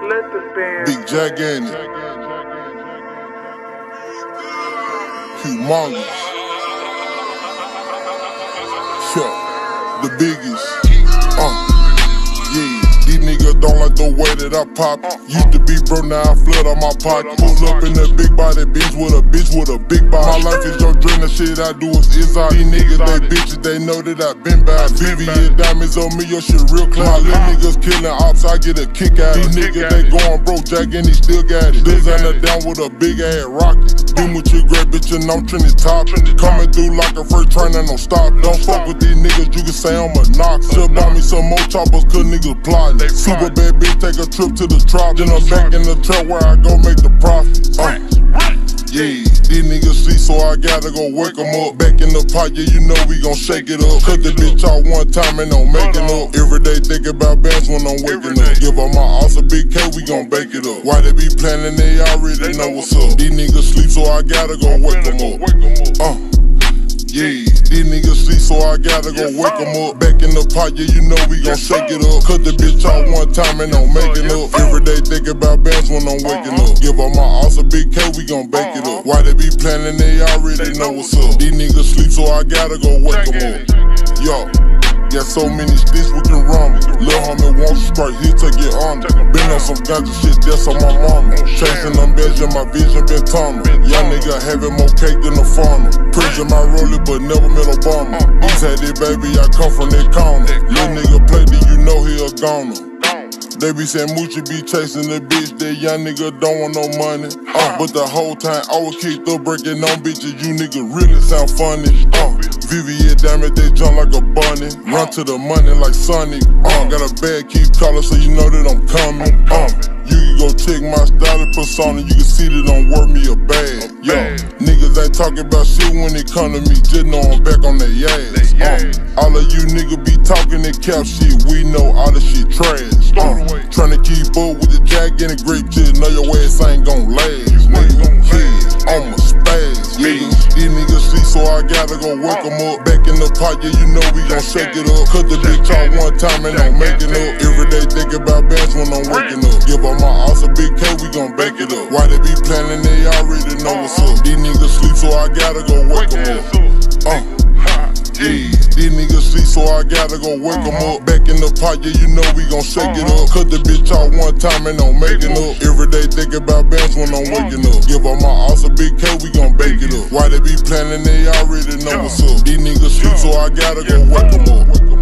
Big gigantic, humongous, yeah, the biggest, yeah. These niggas don't like the way that I pop. Used to be bro, now I flood on my pocket. Pull up in that big body bitch with a big body. My life is your dream, the shit I do is out. These niggas, they bitches, they know that I been by. VVS diamonds on me, your shit real clean. My little niggas killing ops, I get a kick out. These niggas, they going broke, Jack and he still got it. Designer down with a big ass rocket. Beam with your great bitch and I'm trending top. Coming through like a first train and no stop. Don't fuck with these niggas, you can say I'm a knock. Should buy me some more choppers, cause niggas plotting. Super bad bitch, take a trip to the trop. Then I'm back in the trap where I go make the profit. Yeah, these niggas sleep, so I gotta go wake them up. Back in the pot, yeah, you know we gon' shake it up. Cut the bitch out one time and don't make it up. Every day think about bands when I'm waking up. Give up my ass a big K, we gon' bake it up. Why they be planning, they already know what's up. These niggas sleep, so I gotta go wake them up. Yeah, these niggas sleep, so I gotta go wake them up. Back in the pot, yeah, you know we gon' shake it up. Cut the bitch out one time and don't make it up. Every day think about bands when I'm waking up. Give up my ass a big K, we gon' bake it up. Why they be planning, they already know what's up. These niggas sleep, so I gotta go wake them up. Yo, got so many sticks we can run. Lil' homie wants to strike, he take it on. Been on some ganja shit, that's on my mama. Chasing them bitches, my vision been tunnel. Young nigga having more cake than a farmer. Preaching my rollie, but never met Obama. East had it, baby, I come from that corner. Lil' nigga play, then you know he a goner. They be saying Moochie be chasing the bitch, that young nigga don't want no money. But the whole time I was kicked up breaking on bitches, you niggas really sound funny. VVS diamond, they jump like a bunny. Run to the money like Sonic. Got a bag, keep calling so you know that I'm coming. You can go check my style and persona, you can see that I'm worth me a bag. Yo, niggas ain't talking about shit when it come to me, just know I'm back on their ass. All of you niggas be talking that cap shit, we know all the shit trash. Tryna keep up with the gigantic grape, just know your ass ain't gon' last. Nigga, yeah, I'm a spaz. These niggas sleep, so I gotta go wake them up. Back in the pot, yeah, you know we gon' shake it up. Cut the bitch out one time and don't make it up. Every day think about bands when I'm waking up. Give up my ass a big K, we gon' bake it up. Why they be planning, they already know what's up. These niggas sleep, so I gotta go wake them up. Yeah, these niggas sleep, so I gotta go wake them up. Back in the pot, yeah, you know we gon' shake it up. Cut the bitch out one time and don't make it up. Every day think about bands when I'm waking up. Give up my ass a big K, we gon' bake it up. Why they be planning, they already know what's up. These niggas sleep, so I gotta go wake them up.